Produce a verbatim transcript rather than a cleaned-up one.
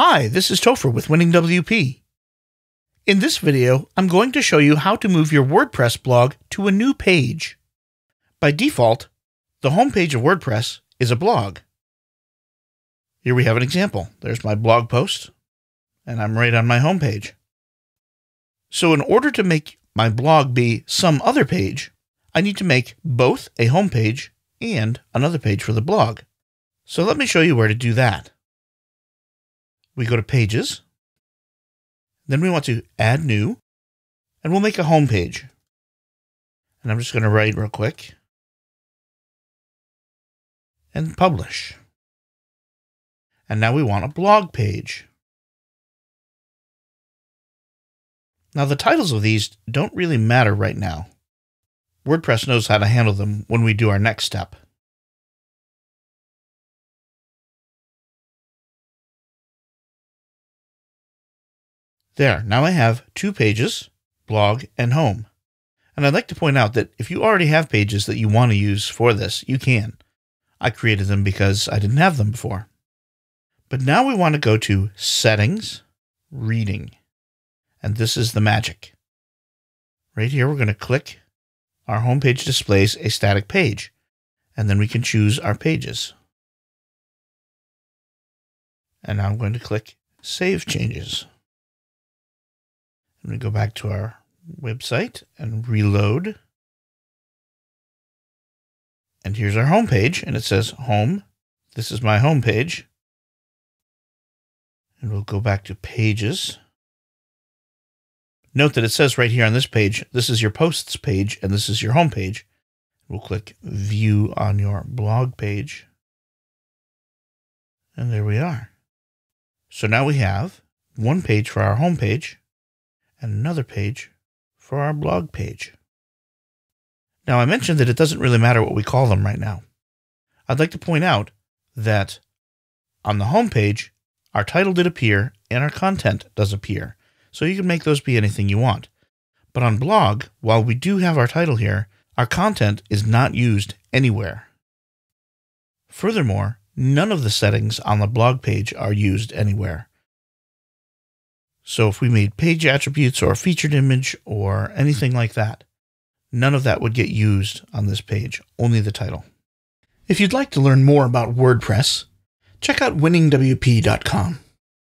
Hi, this is Topher with Winning W P. In this video, I'm going to show you how to move your WordPress blog to a new page. By default, the home page of WordPress is a blog. Here we have an example. There's my blog post, and I'm right on my home page. So in order to make my blog be some other page, I need to make both a home page and another page for the blog. So let me show you where to do that. We go to Pages, then we want to Add New, and we'll make a home page. And I'm just going to write real quick, and Publish. And now we want a blog page. Now the titles of these don't really matter right now. WordPress knows how to handle them when we do our next step. There, now I have two pages, blog and home. And I'd like to point out that if you already have pages that you want to use for this, you can. I created them because I didn't have them before. But now we want to go to Settings, Reading. And this is the magic. Right here, we're going to click. Our home page displays a static page. And then we can choose our pages. And now I'm going to click Save Changes. And we go back to our website and reload. And here's our home page, and it says Home. This is my home page. And we'll go back to Pages. Note that it says right here on this page, this is your posts page, and this is your home page. We'll click View on your blog page. And there we are. So now we have one page for our home page, and another page for our blog page. Now, I mentioned that it doesn't really matter what we call them right now. I'd like to point out that on the home page, our title did appear and our content does appear. So you can make those be anything you want. But on blog, while we do have our title here, our content is not used anywhere. Furthermore, none of the settings on the blog page are used anywhere. So if we made page attributes or a featured image or anything like that, none of that would get used on this page, only the title. If you'd like to learn more about WordPress, check out winning W P dot com.